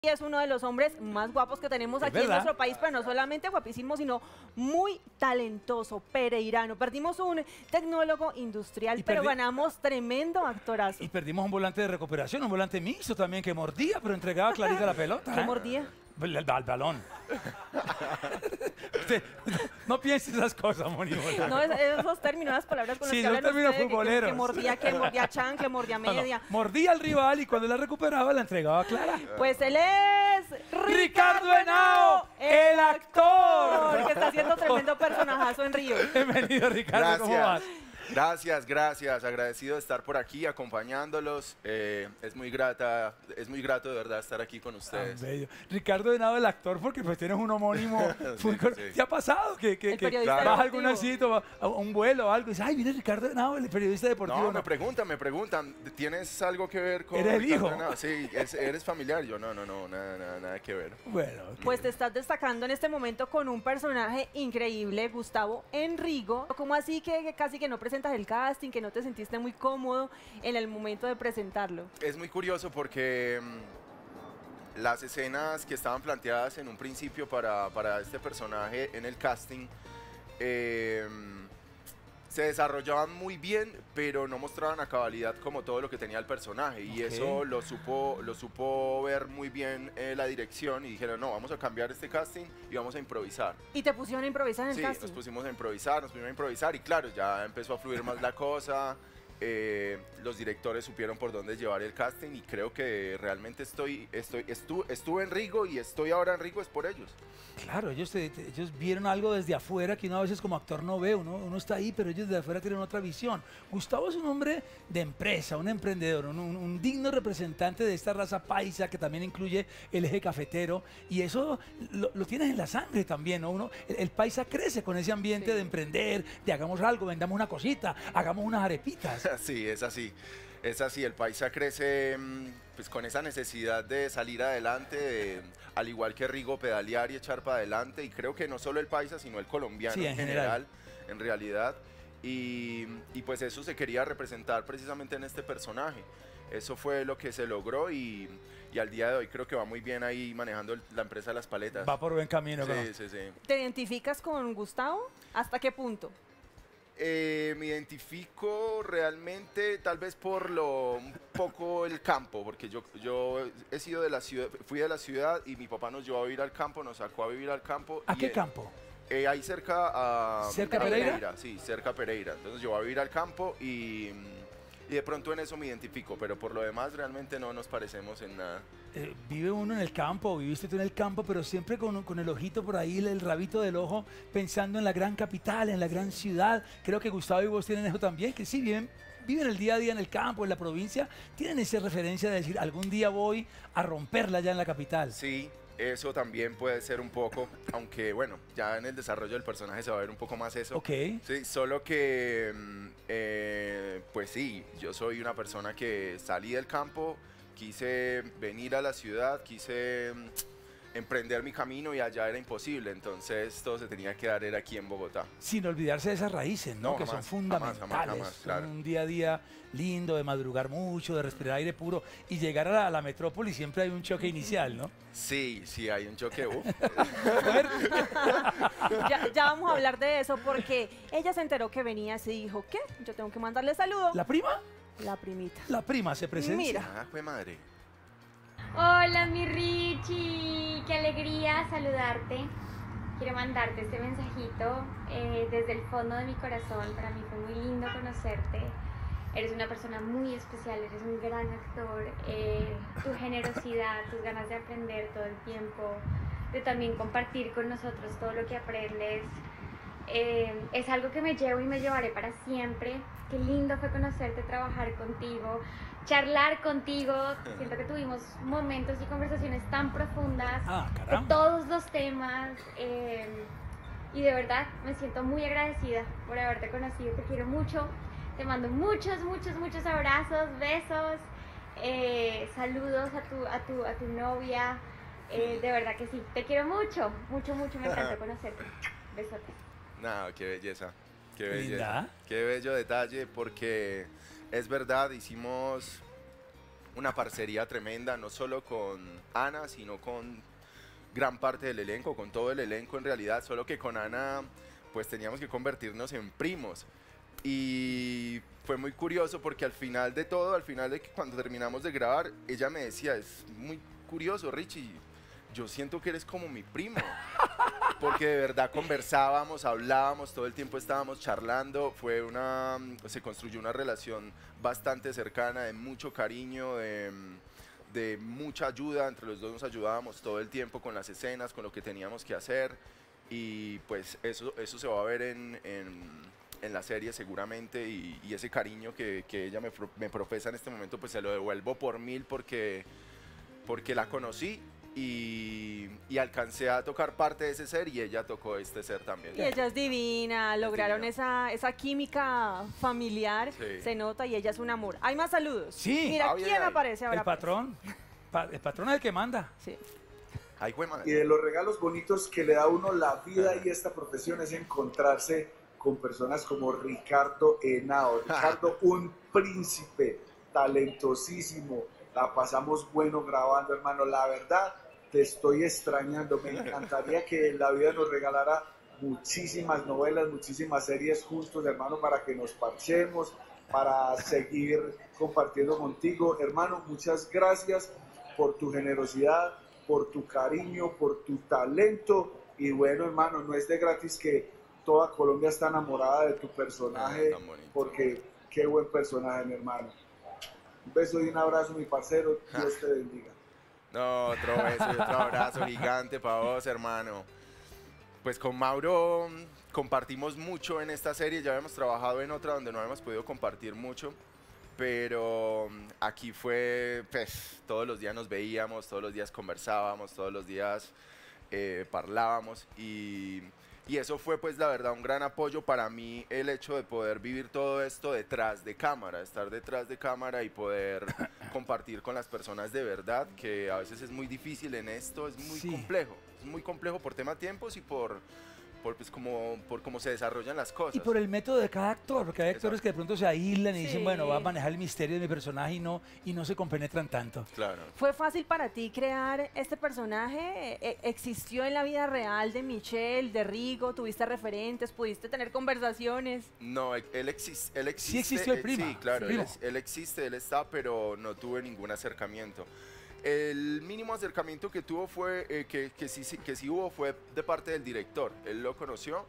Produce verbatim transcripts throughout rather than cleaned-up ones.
Y es uno de los hombres más guapos que tenemos Es aquí en verdad. nuestro país, pero no solamente guapísimo, sino muy talentoso, pereirano. Perdimos un tecnólogo industrial, Y pero perdi- ganamos tremendo actorazo. Y perdimos un volante de recuperación, un volante mixto también que mordía, pero entregaba clarita la pelota. ¿Qué ¿eh? mordía? El, el- al balón. Usted, no piense esas cosas, Moni. No, es- esos términos, las palabras con las Sí, que son hablan términos ustedes, que- que, futboleros. que mordía, que mordía chan, que mordía No, no, media. mordía al rival y cuando la recuperaba la entregaba clara. Pues él es Ricardo Henao, el actor. que está haciendo tremendo personajazo en Río. Bienvenido, Ricardo, ¿cómo vas? Gracias. Gracias, gracias. Agradecido de estar por aquí acompañándolos. Eh, es muy grata, es muy grato de verdad estar aquí con Tan ustedes. bello. Ricardo Henao, el actor, porque pues tienes un homónimo. muy cor- sí. ¿Te ha pasado que, que, El que periodista vas a deportivo. algún sitio, va a un vuelo o algo y dices, ay, viene Ricardo Henao, el periodista deportivo? No, me preguntan, me preguntan, ¿tienes algo que ver con ¿Eres el Ricardo hijo? Henao? Sí, es- ¿eres familiar? Yo, no, no, no, nada, nada, nada que ver. Bueno, ok. Pues te estás destacando en este momento con un personaje increíble, Gustavo Enrigo. ¿Cómo así que, que casi que no presentas el casting, que no te sentiste muy cómodo en el momento de presentarlo? Es muy curioso porque mm, las escenas que estaban planteadas en un principio para, para este personaje en el casting eh, se desarrollaban muy bien, pero no mostraban a cabalidad como todo lo que tenía el personaje. Y Ok. eso lo supo, lo supo ver muy bien eh, la dirección y dijeron, no, vamos a cambiar este casting y vamos a improvisar. Y te pusieron a improvisar en el Sí, casting. nos pusimos a improvisar, nos pusimos a improvisar y claro, ya empezó a fluir más la cosa. eh, los directores supieron por dónde llevar el casting y creo que realmente estoy, estoy, estu- estuve en Rigo y estoy ahora en Rigo es por ellos. Claro, ellos, te- te- ellos vieron algo desde afuera que uno a veces como actor no ve, uno, uno está ahí, pero ellos desde afuera tienen otra visión. Gustavo es un hombre de empresa, un emprendedor, un, un- un digno representante de esta raza paisa que también incluye el eje cafetero y eso lo, lo tienes en la sangre también, ¿no? Uno, el, el paisa crece con ese ambiente Sí. de emprender, de hagamos algo, vendamos una cosita, hagamos unas arepitas. Sí, es así. Es así, el paisa crece mm, pues, con esa necesidad de salir adelante, de, al igual que Rigo, pedalear y echar para adelante. Y creo que no solo el paisa, sino el colombiano Sí, en en general. general, en realidad. Y, y pues eso se quería representar precisamente en este personaje. Eso fue lo que se logró y, y al día de hoy creo que va muy bien ahí manejando el- la empresa de las paletas. Va por buen camino. ¿no? Sí, sí, sí. ¿Te identificas con Gustavo? ¿Hasta qué punto? Eh, me identifico realmente tal vez por lo un poco el campo, porque yo, yo he sido de la ciudad, fui de la ciudad y mi papá nos llevó a vivir al campo, nos sacó a vivir al campo. ¿A y, qué eh, campo? eh, ahí cerca a ¿Cerca a Pereira? Sí, cerca a Pereira. Entonces nos llevó a vivir al campo y, y de pronto en eso me identifico, pero por lo demás realmente no nos parecemos en nada. Eh, vive uno en el campo, viviste tú en el campo, pero siempre con, con el ojito por ahí, el rabito del ojo, pensando en la gran capital, en la gran ciudad. Creo que Gustavo y vos tienen eso también, que sí, viven, viven el día a día en el campo, en la provincia, tienen esa referencia de decir, algún día voy a romperla ya en la capital. Sí, eso también puede ser un poco, aunque bueno, ya en el desarrollo del personaje se va a ver un poco más eso. Ok. Sí, solo que, mm, eh, pues sí, yo soy una persona que salí del campo, quise venir a la ciudad, quise mm, emprender mi camino y allá era imposible, entonces todo se tenía que dar era aquí en Bogotá. Sin olvidarse de esas raíces, ¿no? No, que jamás, son jamás, fundamentales. jamás, jamás, Son claro. un día a día lindo, de madrugar mucho, de respirar aire puro y llegar a la, a la metrópoli siempre hay un choque inicial, ¿no? Sí, sí, hay un choque. uf. Fuerte. Ya, ya vamos a hablar de eso porque ella se enteró que venías y dijo, ¿qué? Yo tengo que mandarle saludo. ¿La prima? La primita. La prima se presencia. Mira. Ah, fue madre. Hola mi Richie, qué alegría saludarte. Quiero mandarte este mensajito eh, desde el fondo de mi corazón. Para mí fue muy lindo conocerte. Eres una persona muy especial, eres un gran actor. Eh, tu generosidad, tus ganas de aprender todo el tiempo, de también compartir con nosotros todo lo que aprendes. Eh, es algo que me llevo y me llevaré para siempre. Qué lindo fue conocerte, trabajar contigo, charlar contigo. Siento que tuvimos momentos y conversaciones tan profundas Ah, de caramba. todos los temas. eh, y de verdad me siento muy agradecida por haberte conocido. Te quiero mucho. Te mando muchos, muchos, muchos abrazos, besos, eh, saludos a tu, a tu, a tu novia. Eh, de verdad que sí. Te quiero mucho, mucho, mucho. Me encantó conocerte. Besotes. No, qué belleza, qué belleza, Linda. qué bello detalle porque es verdad, hicimos una parcería tremenda, no solo con Ana, sino con gran parte del elenco, con todo el elenco en realidad, solo que con Ana pues teníamos que convertirnos en primos. Y fue muy curioso porque al final de todo, al final de que cuando terminamos de grabar, ella me decía, es muy curioso, Richie, yo siento que eres como mi primo. Porque de verdad conversábamos, hablábamos, todo el tiempo estábamos charlando, fue una, se construyó una relación bastante cercana, de mucho cariño, de, de mucha ayuda, entre los dos nos ayudábamos todo el tiempo con las escenas, con lo que teníamos que hacer, y pues eso, eso se va a ver en, en, en la serie seguramente, y, y ese cariño que, que ella me, me profesa en este momento, pues se lo devuelvo por mil porque, porque la conocí. Y, y alcancé a tocar parte de ese ser y ella tocó este ser también. Y ella es divina, lograron divina. Esa, esa química familiar, Sí. se nota y ella es un amor. ¿Hay más saludos? Sí. Mira, Ah, bien, ¿quién ahí. aparece ahora? El patrón, pa- el patrón es el que manda. Sí. Ay, güey, madre. Y de los regalos bonitos que le da a uno la vida y esta profesión es encontrarse con personas como Ricardo Henao. Ricardo, un príncipe talentosísimo. La pasamos bueno grabando, hermano. La verdad, te estoy extrañando. Me encantaría que la vida nos regalara muchísimas novelas, muchísimas series juntos, hermano, para que nos parchemos, para seguir compartiendo contigo. Hermano, muchas gracias por tu generosidad, por tu cariño, por tu talento. Y bueno, hermano, no es de gratis que toda Colombia está enamorada de tu personaje, Ah, tan bonito. porque qué buen personaje, mi hermano. Un beso y un abrazo, mi parcero. Dios te bendiga. No, otro beso y otro abrazo gigante para vos, hermano. Pues con Mauro mm, compartimos mucho en esta serie. Ya habíamos trabajado en otra donde no habíamos podido compartir mucho. Pero mm, aquí fue, pues, todos los días nos veíamos, todos los días conversábamos, todos los días eh, parlábamos. Y, y eso fue, pues, la verdad, un gran apoyo para mí, el hecho de poder vivir todo esto detrás de cámara, estar detrás de cámara y poder compartir con las personas de verdad, que a veces es muy difícil en esto, es muy Sí. complejo. Es muy complejo por tema tiempos y por, por, pues, como, por cómo se desarrollan las cosas. Y por el método de cada actor, porque hay actores Exacto. que de pronto se aíslan y dicen, Sí. bueno, va a manejar el misterio de mi personaje y no, y no se compenetran tanto. Claro. ¿Fue fácil para ti crear este personaje? E- ¿Existió en la vida real de Michelle, de Rigo? ¿Tuviste referentes? ¿Pudiste tener conversaciones? No, él, él exis- él existe. existió el eh, prima, Sí, claro, sí. él, Primo. es- él existe, él está, pero no tuve ningún acercamiento. El mínimo acercamiento que tuvo fue, eh, que, que, sí, sí- que sí hubo, fue de parte del director. Él lo conoció,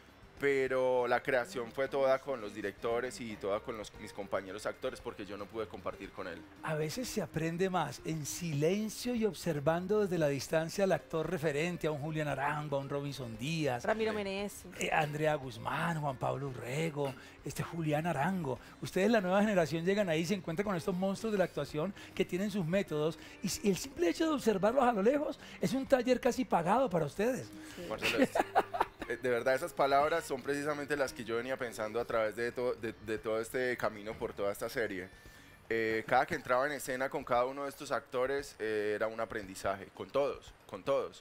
pero la creación fue toda con los directores y toda con los, mis compañeros actores, porque yo no pude compartir con él. A veces se aprende más en silencio y observando desde la distancia al actor referente, a un Julián Arango, a un Robinson Díaz, Ramiro Menezes. eh, Andrea Guzmán, Juan Pablo Urrego, este Julián Arango. Ustedes, la nueva generación, llegan ahí y se encuentran con estos monstruos de la actuación que tienen sus métodos, y s- el simple hecho de observarlos a lo lejos es un taller casi pagado para ustedes. Marcelo, es- eh, de verdad, esas palabras son precisamente las que yo venía pensando a través de, to- de, de todo este camino por toda esta serie. Eh, cada que entraba en escena con cada uno de estos actores eh, era un aprendizaje, con todos, con todos.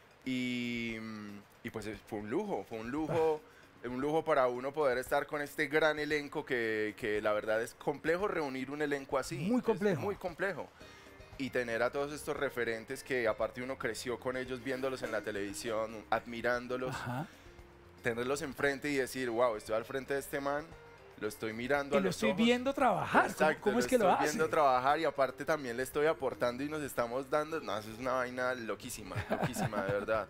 Y, mm, y pues eh, fue un lujo, fue un lujo, un lujo para uno poder estar con este gran elenco que, que la verdad es complejo reunir un elenco así. Muy es complejo. muy complejo. Y tener a todos estos referentes que aparte uno creció con ellos viéndolos en la televisión, admirándolos, Ajá. tenerlos enfrente y decir, wow, estoy al frente de este man, lo estoy mirando a Y lo los estoy ojos. viendo trabajar. ¿Cómo, Exacto, cómo es que estoy lo hace? viendo trabajar y aparte también le estoy aportando y nos estamos dando, no, eso es una vaina loquísima, loquísima, de verdad.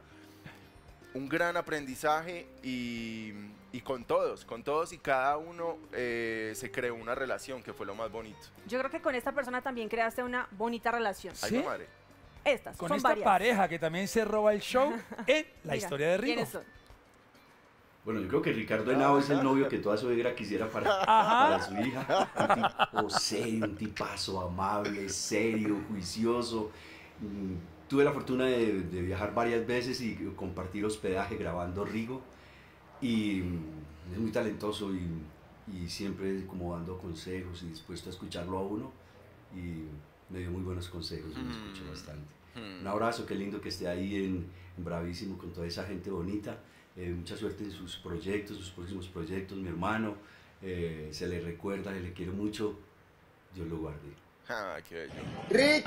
Un gran aprendizaje y, y con todos, con todos y cada uno eh, se creó una relación que fue lo más bonito. Yo creo que con esta persona también creaste una bonita relación. Ay, ¿Sí? no, madre. Estas Con son esta varias. pareja que también se roba el show en la Mira, historia de Rigo. ¿quiénes son? Bueno, yo creo que Ricardo Henao es el novio que toda suegra quisiera para, para su hija. Un tipo serio, un tipazo amable, serio, juicioso. Mm, Tuve la fortuna de, de viajar varias veces y compartir hospedaje grabando Rigo. Y mm, es muy talentoso y, y siempre como dando consejos y dispuesto a escucharlo a uno. Y me dio muy buenos consejos y me escuchó Mm. bastante. Hmm. Un abrazo, qué lindo que esté ahí en, en Bravísimo con toda esa gente bonita. Eh, mucha suerte en sus proyectos, sus próximos proyectos, mi hermano. Eh, se le recuerda, se le quiere mucho. Dios lo guarde. Ah, qué bello. Rick,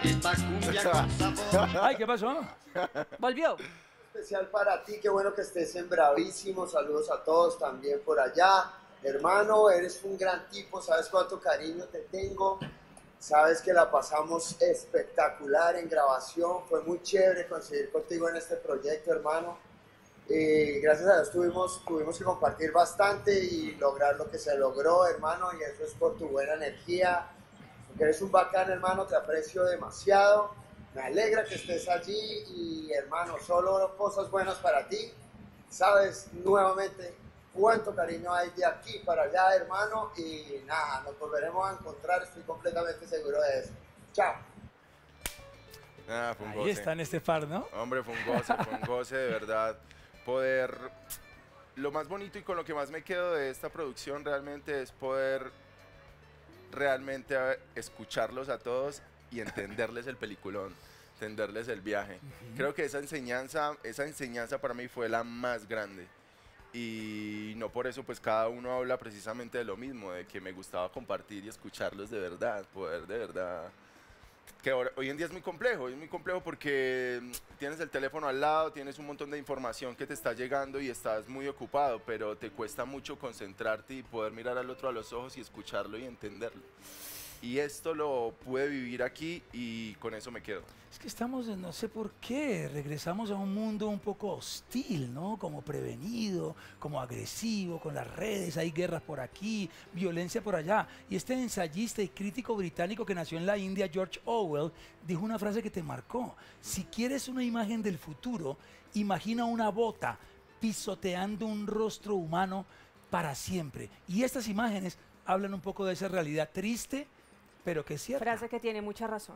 Ay, ¿qué pasó? Volvió. especial para ti, qué bueno que estés en Bravísimo, saludos a todos también por allá. Hermano, eres un gran tipo, sabes cuánto cariño te tengo, sabes que la pasamos espectacular en grabación, fue muy chévere conseguir contigo en este proyecto, hermano. Y gracias a Dios tuvimos, tuvimos que compartir bastante y lograr lo que se logró, hermano, y eso es por tu buena energía, porque eres un bacán, hermano, te aprecio demasiado, me alegra que estés allí y, hermano, solo cosas buenas para ti, sabes nuevamente cuánto cariño hay de aquí para allá, hermano, y nada, nos volveremos a encontrar, estoy completamente seguro de eso. Chao. Ah, fue un Ahí goce. está en este par, ¿no? Hombre, fue un goce, fue un goce de verdad. Poder, lo más bonito y con lo que más me quedo de esta producción realmente es poder realmente a- escucharlos a todos y entenderles el peliculón, entenderles el viaje. Creo que esa enseñanza, esa enseñanza para mí fue la más grande. Y no por eso pues cada uno habla precisamente de lo mismo, de que me gustaba compartir y escucharlos de verdad, poder de verdad. Que ahora- hoy en día es muy complejo, es muy complejo porque mm, tienes el teléfono al lado, tienes un montón de información que te está llegando y estás muy ocupado, pero te cuesta mucho concentrarte y poder mirar al otro a los ojos y escucharlo y entenderlo. Y esto lo pude vivir aquí y con eso me quedo. Es que estamos, no sé por qué, regresamos a un mundo un poco hostil, ¿no? Como prevenido, como agresivo, con las redes, hay guerras por aquí, violencia por allá. Y este ensayista y crítico británico que nació en la India, George Orwell, dijo una frase que te marcó. Si quieres una imagen del futuro, imagina una bota pisoteando un rostro humano para siempre. Y estas imágenes hablan un poco de esa realidad triste, pero que es cierta. Frase que tiene mucha razón.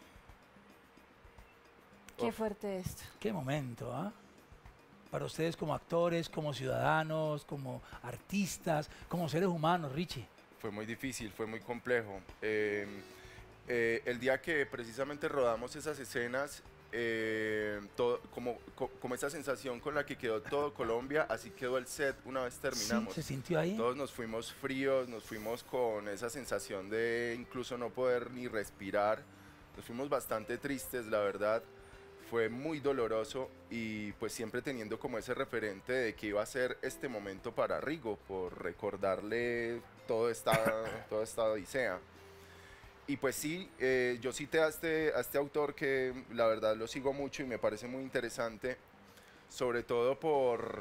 Qué Uf. fuerte esto. Qué momento, ¿ah? Para ustedes como actores, como ciudadanos, como artistas, como seres humanos, Richie. Fue muy difícil, fue muy complejo. Eh, eh, el día que precisamente rodamos esas escenas, eh, todo, como, co- como esa sensación con la que quedó todo Colombia, así quedó el set una vez terminamos. Sí, se sintió ahí. Todos nos fuimos fríos, nos fuimos con esa sensación de incluso no poder ni respirar. Nos fuimos bastante tristes, la verdad. Fue muy doloroso y pues siempre teniendo como ese referente de que iba a ser este momento para Rigo, por recordarle toda esta, toda esta odisea. Y pues sí, eh, yo cité a este, a este autor que la verdad lo sigo mucho y me parece muy interesante, sobre todo por,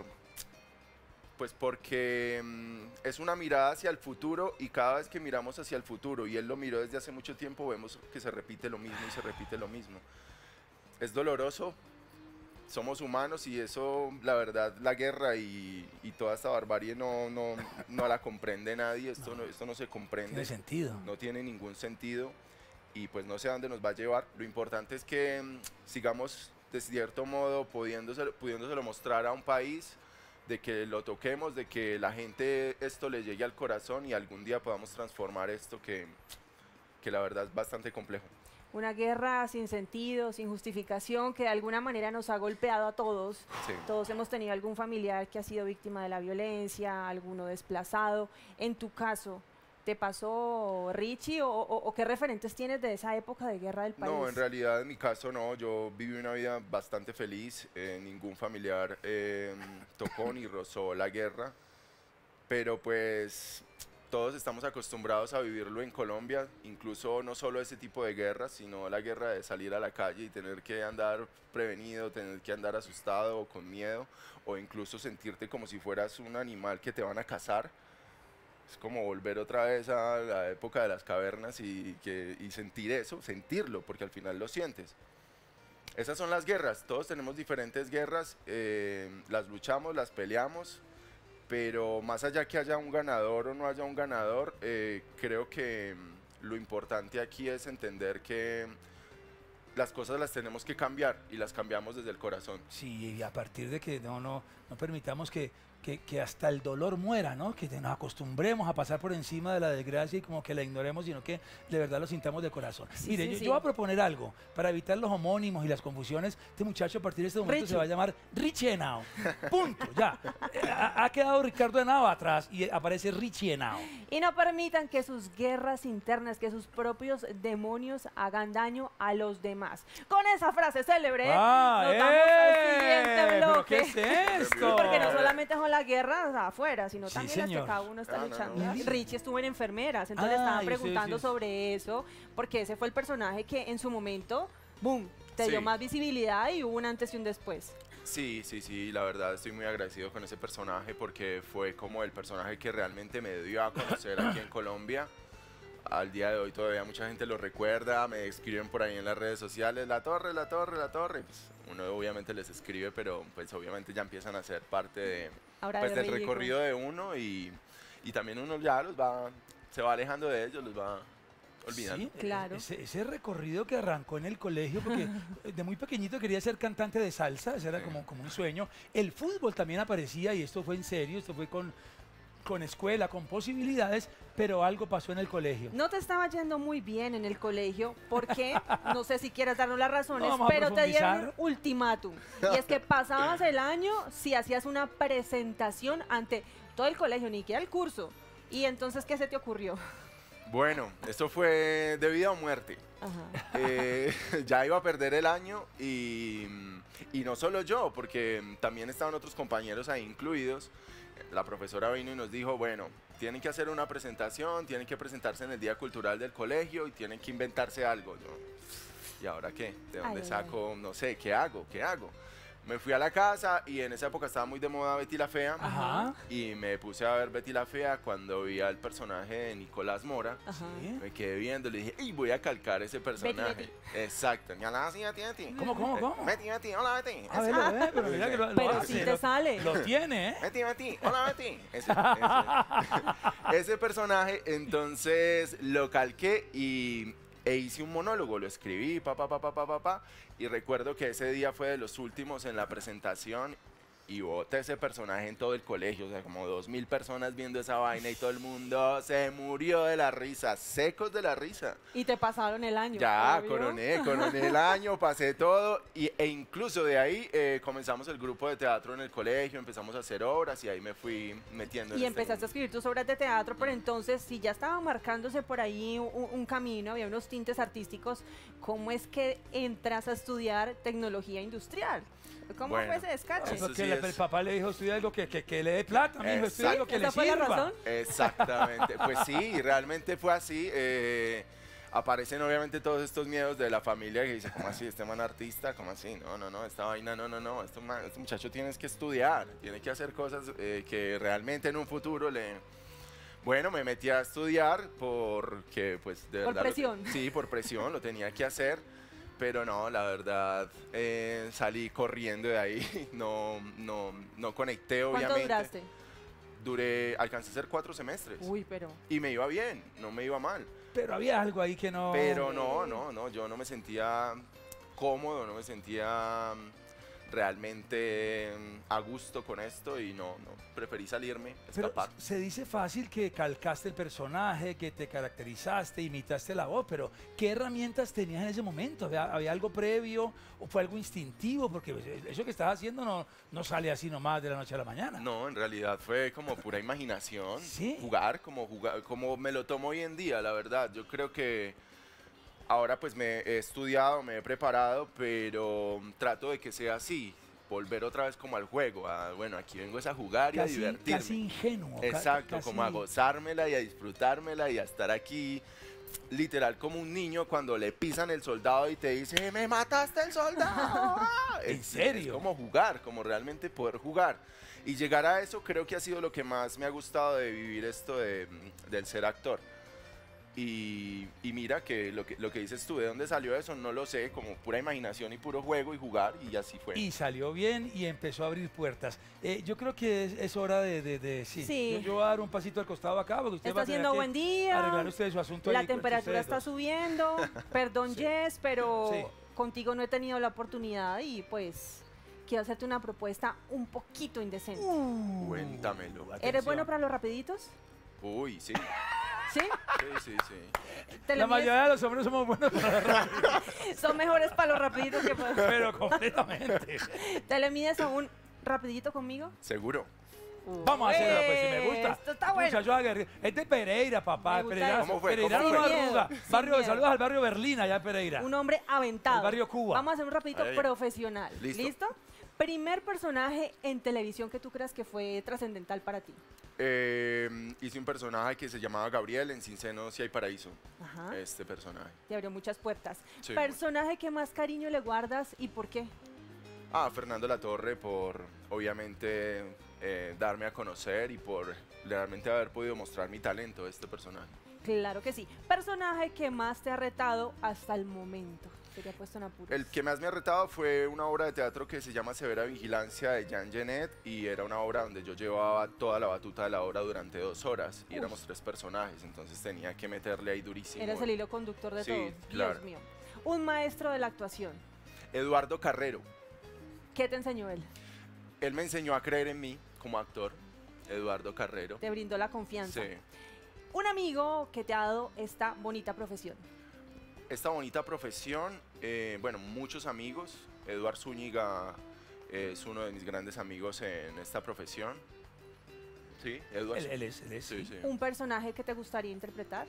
pues porque mm, es una mirada hacia el futuro y cada vez que miramos hacia el futuro, y él lo miró desde hace mucho tiempo, vemos que se repite lo mismo y se repite lo mismo. Es doloroso, somos humanos y eso, la verdad, la guerra y, y toda esta barbarie no, no, no la comprende nadie, esto no, esto no se comprende. Tiene sentido. No tiene ningún sentido y pues no sé a dónde nos va a llevar. Lo importante es que mm, sigamos de cierto modo pudiéndoselo, pudiéndoselo mostrar a un país, de que lo toquemos, de que la gente esto le llegue al corazón y algún día podamos transformar esto que, que la verdad es bastante complejo. Una guerra sin sentido, sin justificación, que de alguna manera nos ha golpeado a todos. Sí. Todos hemos tenido algún familiar que ha sido víctima de la violencia, alguno desplazado. En tu caso, ¿te pasó, Richie, o, o- o qué referentes tienes de esa época de guerra del país? No, en realidad en mi caso no, yo viví una vida bastante feliz, eh, ningún familiar eh, tocó ni rozó la guerra, pero pues todos estamos acostumbrados a vivirlo en Colombia, incluso no solo ese tipo de guerras, sino la guerra de salir a la calle y tener que andar prevenido, tener que andar asustado o con miedo, o incluso sentirte como si fueras un animal que te van a cazar. Es como volver otra vez a la época de las cavernas y, que, y sentir eso, sentirlo, porque al final lo sientes. Esas son las guerras, todos tenemos diferentes guerras, eh, las luchamos, las peleamos, pero más allá que haya un ganador o no haya un ganador, eh, creo que mm, lo importante aquí es entender que las cosas las tenemos que cambiar y las cambiamos desde el corazón. Sí, y a partir de que no, no, no permitamos que, que, que hasta el dolor muera, ¿no? Que nos acostumbremos a pasar por encima de la desgracia y como que la ignoremos, sino que de verdad lo sintamos de corazón. Sí, Mire, sí, yo, sí. yo voy a proponer algo para evitar los homónimos y las confusiones. Este muchacho a partir de este momento Richie. se va a llamar Richie Henao. Punto, ya. Eh, Ha, ha quedado Ricardo Henao atrás y aparece Richie Henao. Y no permitan que sus guerras internas, que sus propios demonios hagan daño a los demás. Con esa frase célebre, Ah, nos vamos al siguiente ¡eh! ¿Pero bloque. qué es esto? Porque no solamente son las guerras afuera, sino Sí, también las señor. que cada uno está Ah, no, luchando. no, no. Richie estuvo en enfermeras, entonces le Ah, estaban y usted preguntando decía- sobre eso, porque ese fue el personaje que en su momento, boom, te dio Sí. más visibilidad y hubo un antes y un después. Sí, sí, sí, la verdad estoy muy agradecido con ese personaje porque fue como el personaje que realmente me dio a conocer aquí en Colombia. Al día de hoy todavía mucha gente lo recuerda, me escriben por ahí en las redes sociales, la torre, la torre, la torre. Pues uno obviamente les escribe, pero pues obviamente ya empiezan a ser parte de, Ahora pues, de del ridículo. recorrido de uno y, y también uno ya los va, se va alejando de ellos, los va olvidando. Sí, Claro. Ese, ese recorrido que arrancó en el colegio, porque de muy pequeñito quería ser cantante de salsa, ese era como, como un sueño. El fútbol también aparecía y esto fue en serio, esto fue con, con escuela, con posibilidades, pero algo pasó en el colegio. No te estaba yendo muy bien en el colegio porque, no sé si quieras darnos las razones, No, vamos a pero te dieron un profundizar. ultimátum. Y es que pasabas el año si hacías una presentación ante todo el colegio, ni que el curso. Y entonces, ¿qué se te ocurrió? Bueno, esto fue de vida o muerte. Ajá. Eh, ya iba a perder el año y, y no solo yo, porque también estaban otros compañeros ahí incluidos. La profesora vino y nos dijo, bueno, tienen que hacer una presentación, tienen que presentarse en el Día Cultural del colegio y tienen que inventarse algo. Yo, ¿y ahora qué? ¿De dónde Ay, ay, saco? No sé, ¿qué hago? ¿Qué hago? Me fui a la casa y en esa época estaba muy de moda Betty la Fea. Ajá. Y me puse a ver Betty la Fea cuando vi al personaje de Nicolás Mora. Ajá. Sí. Me quedé viendo y le dije, ¡ey, voy a calcar ese personaje! Betty. Exacto. Ya la hacía, Betty, Betty. ¿Cómo, cómo, cómo? Betty, Betty, hola Betty. A ver, a ver, pero mira que lo, lo Pero hace, sí te lo- sale. Lo tiene, ¿eh? Betty, Betty, hola Betty. Ese, ese- ese personaje, entonces lo calqué y e hice un monólogo, lo escribí, pa, pa, pa, pa, pa, pa, pa, y recuerdo que ese día fue de los últimos en la presentación y boté ese personaje en todo el colegio, o sea, como dos mil personas viendo esa vaina y todo el mundo se murió de la risa, secos de la risa. Y te pasaron el año. Ya, obvio. coroné, coroné el año, pasé todo y, e incluso de ahí eh, comenzamos el grupo de teatro en el colegio, empezamos a hacer obras y ahí me fui metiendo en Y este empezaste a mundo. escribir tus obras de teatro, pero entonces, si ya estaba marcándose por ahí un, un camino, había unos tintes artísticos, ¿cómo es que entras a estudiar tecnología industrial? ¿Cómo Bueno, fue ese descache? eso Porque sí la- es- el papá le dijo, estudia algo que, que, que le dé plata, mijo, estudia algo que ¿Esa le fue la sirva. razón? Exactamente, pues sí, realmente fue así. eh, aparecen obviamente todos estos miedos de la familia que dice, ¿cómo así? ¿Este man artista? ¿Cómo así? No, no, no, esta vaina, no, no, no, este, man- este muchacho tienes que estudiar, tiene que hacer cosas eh, que realmente en un futuro le... Bueno, me metí a estudiar porque, pues, de Por verdad... lo- presión. sí, por presión, lo tenía que hacer. Pero no, la verdad, eh, salí corriendo de ahí, no, no, no conecté ¿Cuánto obviamente. duraste? Duré, alcancé a hacer cuatro semestres. Uy, pero... Y me iba bien, no me iba mal. Pero había algo ahí que no... Pero no, no, no, yo no me sentía cómodo, no me sentía mm, realmente mm, a gusto con esto y no, no, preferí salirme, Pero escapar. se dice fácil que calcaste el personaje, que te caracterizaste, imitaste la voz, pero ¿qué herramientas tenías en ese momento? ¿Había, había algo previo o fue algo instintivo? Porque pues, eso que estás haciendo no, no sale así nomás de la noche a la mañana. No, en realidad fue como pura imaginación, Sí. jugar como jugar, como me lo tomo hoy en día, la verdad. Yo creo que ahora pues me he estudiado, me he preparado, pero trato de que sea así, volver otra vez como al juego, a, bueno, aquí vengo es a jugar y a Casi, divertirme. casi ingenuo. ca- Exacto, casi- como a gozármela y a disfrutármela y a estar aquí, literal como un niño cuando le pisan el soldado y te dice, ¡me mataste el soldado! ¿En Es- serio? Es como jugar, como realmente poder jugar. Y llegar a eso creo que ha sido lo que más me ha gustado de vivir esto de, del ser actor. Y, y mira que lo, que lo que dices tú, ¿de dónde salió eso? No lo sé, como pura imaginación y puro juego y jugar y así fue. Y salió bien y empezó a abrir puertas. Eh, yo creo que es, es hora de, de, de- sí. Sí. Yo, yo voy a dar un pasito al costado acá porque usted Está va a tener haciendo que buen día. arreglar usted su asunto La ahí entre temperatura ustedes está dos. subiendo. Perdón, Sí. Jess, pero Sí. contigo no he tenido la oportunidad y pues quiero hacerte una propuesta un poquito indecente. Uh, Cuéntamelo. ¿Eres atención. bueno para los rapiditos? Uy, sí. ¿Sí? Sí, sí, sí. ¿Te La lo mides? mayoría de los hombres somos buenos para la Son mejores para los rapiditos que para... pero completamente. ¿Te le mides a un rapidito conmigo? Seguro. Vamos a hacerlo, pues, si me gusta. Esto está bueno. Muchacho aguerrido. Es de Pereira, papá. Me gusta Pereira, eso. ¿Cómo fue? Pereira ¿Cómo no fue? arruga. Sin Barrio, miedo. saludos al barrio Berlín, allá en Pereira. Un hombre aventado. El barrio Cuba. Vamos a hacer un rapidito Ahí. profesional. Listo. Primer personaje en televisión que tú creas que fue trascendental para ti. Eh, hice un personaje que se llamaba Gabriel en Sin Seno Si Hay Paraíso. Ajá. Este personaje. Te abrió muchas puertas. Sí, Personaje que más cariño le guardas y por qué. Ah, Fernando Latorre por obviamente eh, darme a conocer y por realmente haber podido mostrar mi talento de este personaje. Claro que sí. Personaje que más te ha retado hasta el momento. Se te ha puesto en apuros. El que más me ha retado fue una obra de teatro que se llama Severa Vigilancia de Jean Genet y era una obra donde yo llevaba toda la batuta de la obra durante dos horas y Uf. éramos tres personajes, entonces tenía que meterle ahí durísimo. Eres el hilo conductor de Sí, todo. claro. Dios mío. Un maestro de la actuación. Eduardo Carrero, ¿Qué te enseñó él? él me enseñó a creer en mí como actor, Eduardo Carrero. Te brindó la confianza. Sí. Un amigo que te ha dado esta bonita profesión. Esta bonita profesión, eh, bueno, muchos amigos. Eduard Zúñiga es uno de mis grandes amigos en esta profesión. Sí, Eduard. Él, él es, él es. Sí, sí. sí. Un personaje que te gustaría interpretar.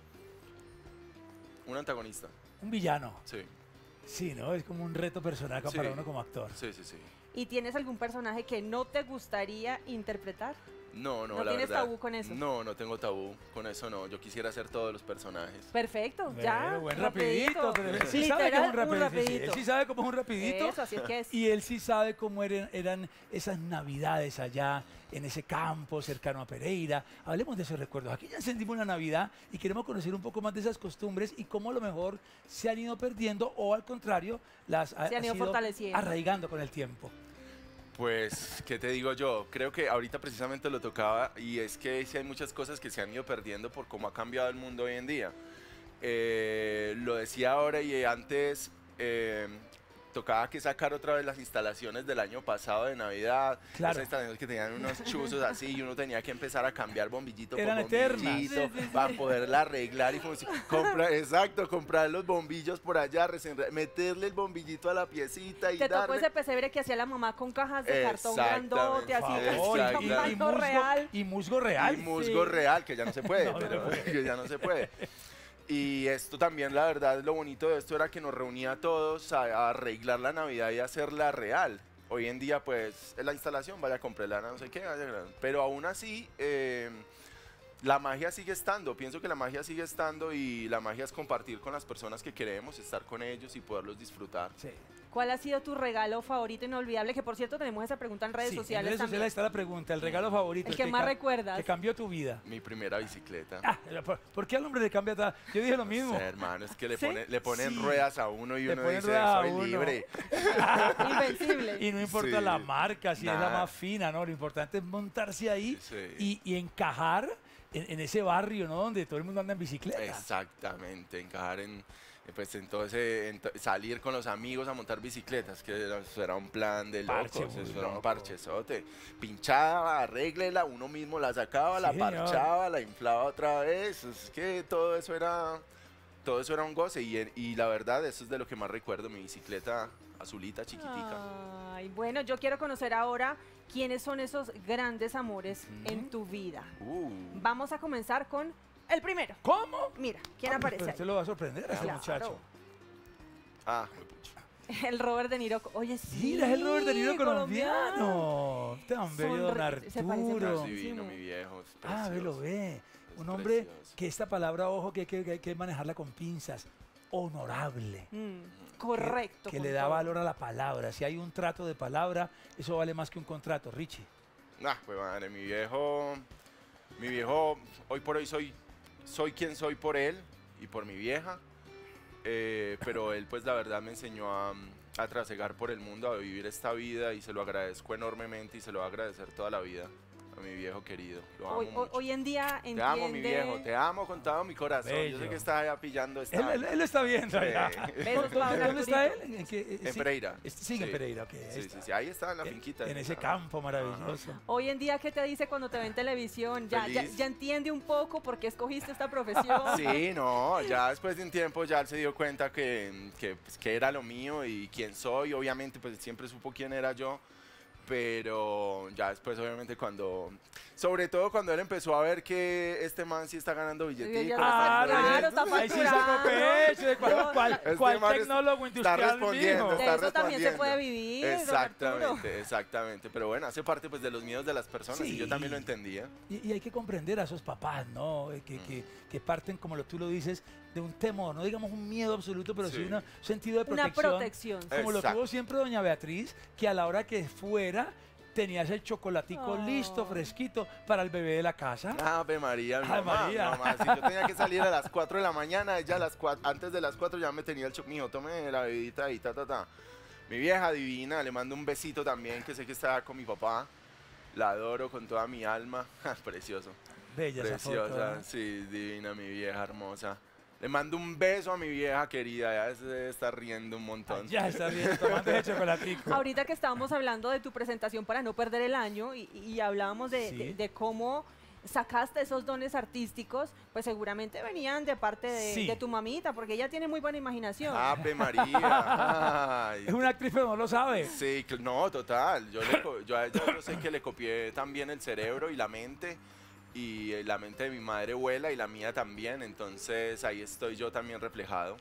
Un antagonista. Un villano. Sí, Sí, ¿no? Es como un reto personal Sí. para uno como actor. sí, sí, sí. ¿Y tienes algún personaje que no te gustaría interpretar? No, no, ¿No la tienes verdad. tabú con eso? No, no tengo tabú con eso, no. Yo quisiera hacer todos los personajes. Perfecto, ya. Bueno, buen rapidito. pero él sí Literal, sabe que es un un rapidito. sí, sí, rapidito. Él sí sabe cómo es un rapidito. Eso, así es que es. Y él sí sabe cómo eran, eran esas navidades allá en ese campo cercano a Pereira. Hablemos de esos recuerdos. Aquí ya encendimos la Navidad y queremos conocer un poco más de esas costumbres y cómo a lo mejor se han ido perdiendo o al contrario las ha- Se han ha ido sido fortaleciendo. arraigando con el tiempo. Pues, ¿qué te digo yo? Creo que ahorita precisamente lo tocaba y es que sí hay muchas cosas que se han ido perdiendo por cómo ha cambiado el mundo hoy en día. Eh, lo decía ahora y antes eh, tocaba que sacar otra vez las instalaciones del año pasado de Navidad. Claro. Esas instalaciones que tenían unos chuzos así y uno tenía que empezar a cambiar bombillito Eran por eternas. bombillito Sí, sí, sí. para poderla arreglar y funcionar. Compra, exacto, comprar los bombillos por allá, resenra- meterle el bombillito a la piecita y Te tocó darle. ese pesebre que hacía la mamá con cajas de cartón Exactamente. grandote, así, Por casi favor, y, con y- y mango musgo, real. y musgo real. Y musgo Sí. real, que ya no se puede, No, no pero se puede. que ya no se puede. Y esto también, la verdad, lo bonito de esto era que nos reunía a todos a, a arreglar la Navidad y hacerla real. Hoy en día, pues, en la instalación, vaya a comprarla, no sé qué, vaya a- pero aún así, eh, la magia sigue estando. Pienso que la magia sigue estando y la magia es compartir con las personas que queremos, estar con ellos y poderlos disfrutar. Sí. ¿Cuál ha sido tu regalo favorito inolvidable? Que por cierto tenemos esa pregunta en redes Sí, sociales en redes también. sociales está la pregunta, el regalo favorito. El que más ca- recuerdas. Que cambió tu vida. Mi primera bicicleta. Ah, ¿por, por qué al hombre le cambia ta- Yo dije lo mismo. Sí, hermano, es que le, ¿Sí? pone- le ponen Sí. ruedas a uno y Le uno ponen dice, ruedas a soy uno". libre. Invencible. Y no importa Sí. la marca, si es la Nada. más fina, ¿no? Lo importante es montarse ahí Sí. y, y encajar en, en ese barrio, ¿no? Donde todo el mundo anda en bicicleta. Exactamente, encajar en, eh, pues entonces en to- salir con los amigos a montar bicicletas, que era, eso era un plan de Parche locos, muy eso era un loco. parchezote. Pinchaba, arréglela, uno mismo la sacaba, la Sí, señor. parchaba, la inflaba otra vez, es que todo eso era, todo eso era un goce y, en- y la verdad eso es de lo que más recuerdo, mi bicicleta azulita, chiquitica. Ay, bueno, yo quiero conocer ahora quiénes son esos grandes amores en tu vida. Uh, Vamos a comenzar con el primero. ¿Cómo? Mira, ¿quién Ah, aparece pero ahí? usted lo va a sorprender a ese Claro. muchacho. ah, juepucha. El Robert De Niro. Oye, sí. Mira, es el Robert De Niro colombiano. Tan bello don Sonri- se parece Arturo. mucho. Divino, mi viejo. es Ah, ve, lo precioso. ve. Es Un hombre precioso. que esta palabra, ojo, que hay que, que hay que manejarla con pinzas. Honorable. Mm, correcto. Que con le da todo. valor a la palabra. Si hay un trato de palabra, eso vale más que un contrato, Richie. Ah, pues madre, mi viejo, mi viejo, hoy por hoy soy, soy quien soy por él y por mi vieja, eh, pero él pues la verdad me enseñó a, a trasegar por el mundo, a vivir esta vida y se lo agradezco enormemente y se lo voy a agradecer toda la vida a mi viejo querido. Lo amo Hoy, hoy- mucho. hoy en día entiende... Te amo, mi viejo, te amo con todo mi corazón. Yo Bello. sé que estás allá pillando esta. Él, él- él lo está viendo Sí. allá. Besos, Pablo, ¿Dónde está él? Arturito. ¿En, qué- En sí, Pereira. es- Sigue en Sí. Pereira, ok. ahí Sí, está. sí, sí, ahí está en la En- finquita. En ese Ajá. campo maravilloso. Hoy en día, ¿qué te dice cuando te ve en televisión? Ya, ya, Feliz. ya entiende un poco por qué escogiste esta profesión. Sí, no, ya después de un tiempo ya él se dio cuenta que, que, pues, que era lo mío y quién soy. Obviamente, pues siempre supo quién era yo. Pero ya después, obviamente, cuando... Sobre todo cuando él empezó a ver que este man sí está ganando Ya billetico. está Ah, facturando, está ahí sí sacó facturando. pecho de cuál, cuál, Este cuál man tecnólogo está industrial respondiendo, mijo. De está eso también se respondiendo. puede vivir, don Arturo. Exactamente, exactamente. Pero bueno, hace parte pues de los miedos de las personas y yo Sí. también lo entendía. Y, y hay que comprender a esos papás, ¿no? Eh, Que, que, que parten, como lo, tú lo dices, de un temor, no digamos un miedo absoluto, pero sí, Sí. un sentido de Una protección. protección. Como lo Exacto. tuvo siempre doña Beatriz, que a la hora que fuera tenías el chocolatico Oh. listo, fresquito, para el bebé de la casa. Ave María, mi Ave mamá, María. mamá, si yo tenía que salir a las cuatro de la mañana, ella a las cuatro, antes de las cuatro ya me tenía el chocolate. Mijo, tome la bebidita y ta, ta, ta. Mi vieja divina, le mando un besito también, que sé que está con mi papá. La adoro con toda mi alma. Precioso. Bella esa foto. Preciosa, ¿eh? sí, divina, mi vieja hermosa. Le mando un beso a mi vieja querida, ya se debe estar riendo un montón. Ya está bien, tomando ese chocolatico. Ahorita que estábamos hablando de tu presentación para no perder el año y, y hablábamos de, Sí. de- de cómo sacaste esos dones artísticos, pues seguramente venían de parte de, Sí. de tu mamita, porque ella tiene muy buena imaginación. Ave María. Ay. Es una actriz, pero no lo sabe. Sí, cl- no, total. Yo, le co- yo a ella yo sé que le copié también el cerebro y la mente. Y eh, la mente de mi madre vuela y la mía también. Entonces ahí estoy yo también reflejado.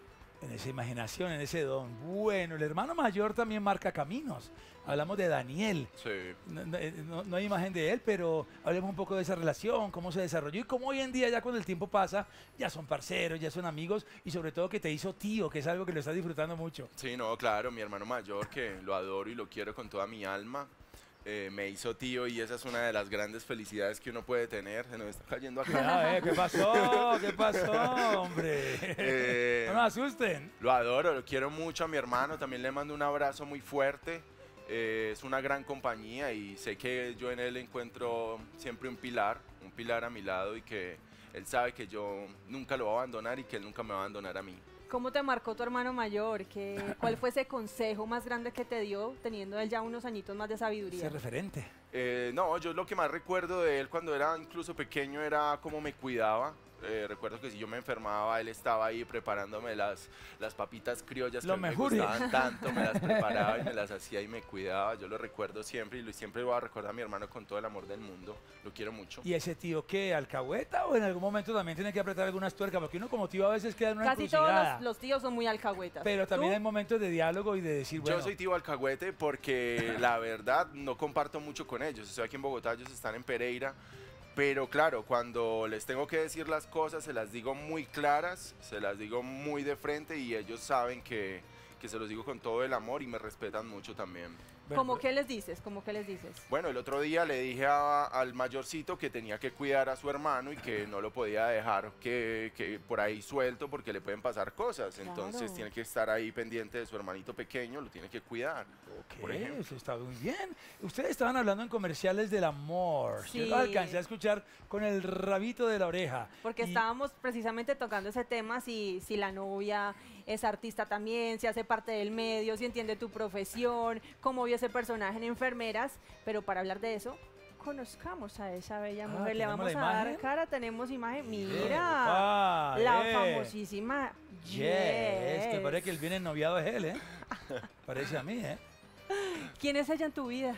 En esa imaginación, en ese don. Bueno, el hermano mayor también marca caminos. Hablamos de Daniel. Sí. No, no- no- no hay imagen de él, pero hablemos un poco de esa relación, cómo se desarrolló y cómo hoy en día, ya cuando el tiempo pasa, ya son parceros, ya son amigos y sobre todo que te hizo tío, que es algo que lo estás disfrutando mucho. Sí, no, claro, mi hermano mayor, que lo adoro y lo quiero con toda mi alma, eh, me hizo tío y esa es una de las grandes felicidades que uno puede tener. Se nos está cayendo acá. Ya, eh, ¿qué pasó? ¿Qué pasó, hombre? Eh, No nos asusten. Lo adoro, lo quiero mucho a mi hermano, también le mando un abrazo muy fuerte. Eh, es una gran compañía y sé que yo en él encuentro siempre un pilar, un pilar a mi lado y que él sabe que yo nunca lo voy a abandonar y que él nunca me va a abandonar a mí. ¿Cómo te marcó tu hermano mayor? ¿Qué, ¿Cuál fue ese consejo más grande que te dio, teniendo él ya unos añitos más de sabiduría? Ese referente. Eh, no, yo lo que más recuerdo de él cuando era incluso pequeño era cómo me cuidaba. Eh, recuerdo que si yo me enfermaba, él estaba ahí preparándome las, las papitas criollas Lo que a mí me mejor. gustaban tanto, me las preparaba y me las hacía y me cuidaba. Yo lo recuerdo siempre y lo, siempre voy a recordar a mi hermano con todo el amor del mundo. Lo quiero mucho. ¿Y ese tío qué? ¿Alcahueta o en algún momento también tiene que apretar algunas tuercas? Porque uno como tío a veces queda en una Casi todos encrucijada. los, los tíos son muy alcahuetas. Pero también ¿Tú? hay momentos de diálogo y de decir, bueno, Yo soy tío alcahuete porque la verdad no comparto mucho con ellos. Estoy aquí en Bogotá, ellos están en Pereira. Pero claro, cuando les tengo que decir las cosas, se las digo muy claras, se las digo muy de frente y ellos saben que, que se los digo con todo el amor y me respetan mucho también. bueno, ¿Cómo qué les dices? ¿Cómo qué les dices? Bueno, el otro día le dije a- al mayorcito que tenía que cuidar a su hermano y que no lo podía dejar que, que por ahí suelto porque le pueden pasar cosas. Entonces Claro. tiene que estar ahí pendiente de su hermanito pequeño, lo tiene que cuidar. ok, por ejemplo. eso está muy bien. Ustedes estaban hablando en comerciales del amor. Yo Sí. los alcancé a escuchar con el rabito de la oreja. Porque Y- estábamos precisamente tocando ese tema, si, si la novia es artista también, si hace parte del medio, si entiende tu profesión, cómo vio ese personaje en Enfermeras, pero para hablar de eso, conozcamos a esa bella Ah, mujer, le ¿tenemos vamos a la dar imagen? cara, tenemos imagen, Bien, mira, papá, la eh. famosísima Yes, Yes. que parece que él viene noviado de él, ¿eh? Parece a mí, ¿eh? ¿Quién es ella en tu vida?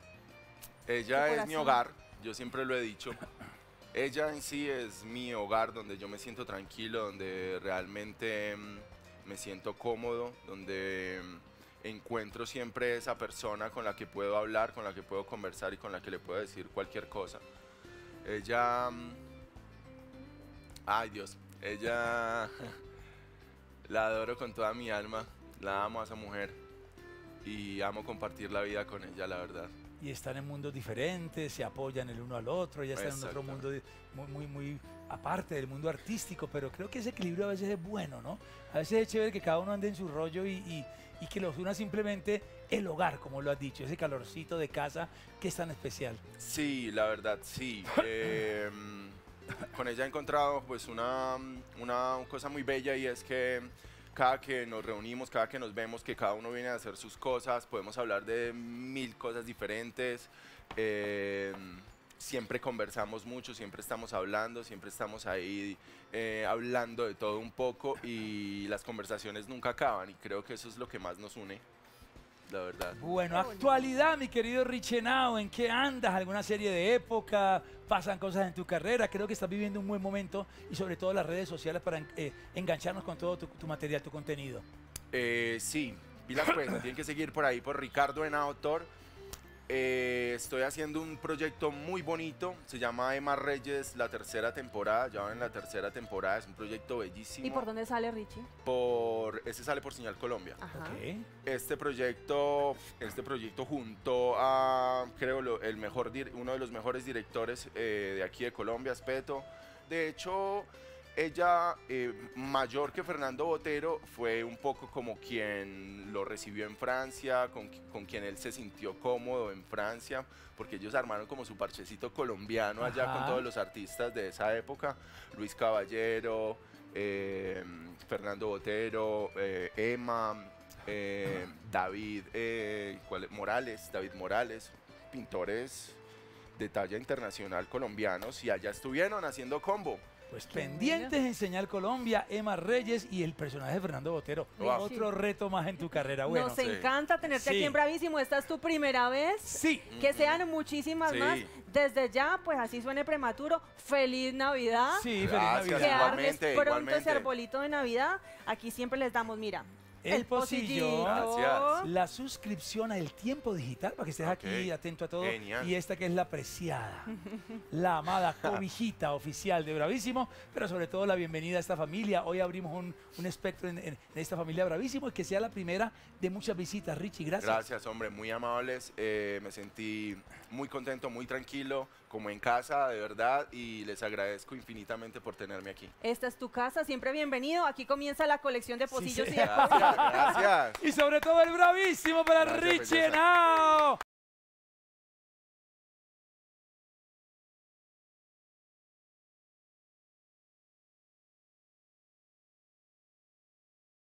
Ella Tu es mi corazón. hogar, yo siempre lo he dicho. Ella en sí es mi hogar donde yo me siento tranquilo, donde realmente mm, me siento cómodo, donde mm, encuentro siempre esa persona con la que puedo hablar, con la que puedo conversar y con la que le puedo decir cualquier cosa. Ella... mm, Ay Dios, ella... La adoro con toda mi alma, la amo a esa mujer y amo compartir la vida con ella, la verdad. Y están en mundos diferentes, se apoyan el uno al otro, ya están en otro Exacto. mundo di- muy, muy, muy aparte del mundo artístico, pero creo que ese equilibrio a veces es bueno, ¿no? A veces es chévere que cada uno ande en su rollo y, y, y que los una simplemente el hogar, como lo has dicho, ese calorcito de casa que es tan especial. Sí, la verdad, sí. Eh, con ella he encontrado pues una, una cosa muy bella y es que cada que nos reunimos, cada que nos vemos, que cada uno viene a hacer sus cosas, podemos hablar de mil cosas diferentes. Eh, siempre conversamos mucho, siempre estamos hablando, siempre estamos ahí eh, hablando de todo un poco y las conversaciones nunca acaban y creo que eso es lo que más nos une, la verdad. Bueno, actualidad, mi querido Richie Henao, ¿en qué andas? ¿Alguna serie de época? ¿Pasan cosas en tu carrera? Creo que estás viviendo un buen momento y sobre todo las redes sociales para eh, engancharnos con todo tu, tu material, tu contenido. Eh, sí, pilas pues, tienen que seguir por ahí por Ricardo Henao Tor. Eh, estoy haciendo un proyecto muy bonito, se llama Emma Reyes, la tercera temporada, ya van en la tercera temporada, es un proyecto bellísimo. ¿Y por dónde sale Richie? Por, este sale por Señal Colombia. Ajá. Okay. Este proyecto, este proyecto junto a, creo, lo, el mejor, uno de los mejores directores eh, de aquí de Colombia, Espeto. De hecho, ella, eh, mayor que Fernando Botero, fue un poco como quien lo recibió en Francia, con, con quien él se sintió cómodo en Francia, porque ellos armaron como su parchecito colombiano allá. Ajá. Con todos los artistas de esa época, Luis Caballero, eh, Fernando Botero, eh, Emma, eh, David eh, ¿cuál es? Morales, David Morales, pintores de talla internacional colombianos, y allá estuvieron haciendo combo. Pues pendientes en Señal Colombia, Emma Reyes y el personaje de Fernando Botero. Wow. Otro reto más en tu carrera. Bueno, nos sí. encanta tenerte sí. aquí en Bravísimo. ¿Esta es tu primera vez? Sí. Que sean muchísimas sí. más. Desde ya, pues así suene prematuro, ¡feliz Navidad! Sí, feliz Navidad. Que armes pronto igualmente. ese arbolito de Navidad. Aquí siempre les damos, mira, el, el pocillo, Gracias. La suscripción a El Tiempo Digital, para que estés okay. aquí atento a todo. Genial. Y esta que es la preciada, la amada cobijita oficial de Bravísimo, pero sobre todo la bienvenida a esta familia. Hoy abrimos un, un espectro en, en, en esta familia Bravísimo y que sea la primera de muchas visitas. Richie, gracias. Gracias, hombre, muy amables. Eh, me sentí muy contento, muy tranquilo, como en casa, de verdad, y les agradezco infinitamente por tenerme aquí. Esta es tu casa, siempre bienvenido. Aquí comienza la colección de pocillos sí, y de gracias, gracias. Y sobre todo el Bravísimo para gracias, Richie Henao.